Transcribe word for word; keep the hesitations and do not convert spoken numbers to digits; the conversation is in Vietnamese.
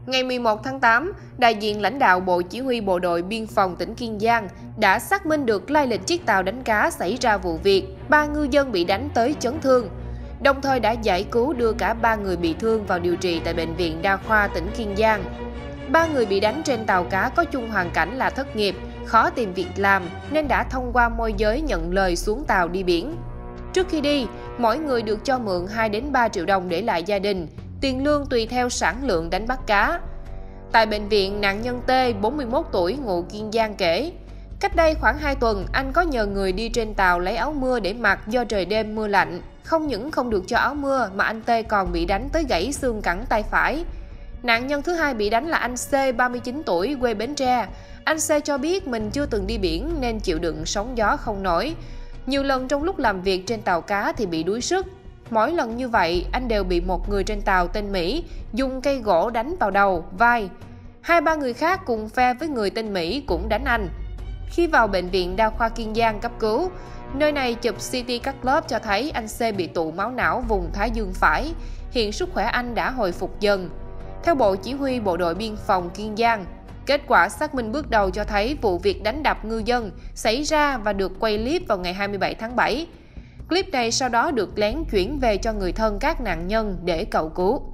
Ngày mười một tháng tám, đại diện lãnh đạo Bộ Chỉ huy Bộ đội Biên phòng tỉnh Kiên Giang đã xác minh được lai lịch chiếc tàu đánh cá xảy ra vụ việc, ba ngư dân bị đánh tới chấn thương, đồng thời đã giải cứu đưa cả ba người bị thương vào điều trị tại Bệnh viện Đa khoa tỉnh Kiên Giang. Ba người bị đánh trên tàu cá có chung hoàn cảnh là thất nghiệp, khó tìm việc làm nên đã thông qua môi giới nhận lời xuống tàu đi biển. Trước khi đi, mỗi người được cho mượn hai đến ba triệu đồng để lại gia đình, tiền lương tùy theo sản lượng đánh bắt cá. Tại bệnh viện, nạn nhân T, bốn mươi mốt tuổi, ngụ Kiên Giang kể, cách đây khoảng hai tuần, anh có nhờ người đi trên tàu lấy áo mưa để mặc do trời đêm mưa lạnh. Không những không được cho áo mưa mà anh T còn bị đánh tới gãy xương cẳng tay phải. Nạn nhân thứ hai bị đánh là anh C, ba mươi chín tuổi, quê Bến Tre. Anh C cho biết mình chưa từng đi biển nên chịu đựng sóng gió không nổi. Nhiều lần trong lúc làm việc trên tàu cá thì bị đuối sức. Mỗi lần như vậy, anh đều bị một người trên tàu tên Mỹ dùng cây gỗ đánh vào đầu, vai. Hai ba người khác cùng phe với người tên Mỹ cũng đánh anh. Khi vào Bệnh viện Đa khoa Kiên Giang cấp cứu, nơi này chụp xê tê cắt lớp cho thấy anh C bị tụ máu não vùng thái dương phải. Hiện sức khỏe anh đã hồi phục dần. Theo Bộ Chỉ huy Bộ đội Biên phòng Kiên Giang, kết quả xác minh bước đầu cho thấy vụ việc đánh đập ngư dân xảy ra và được quay clip vào ngày hai mươi bảy tháng bảy. Clip này sau đó được lén chuyển về cho người thân các nạn nhân để cầu cứu.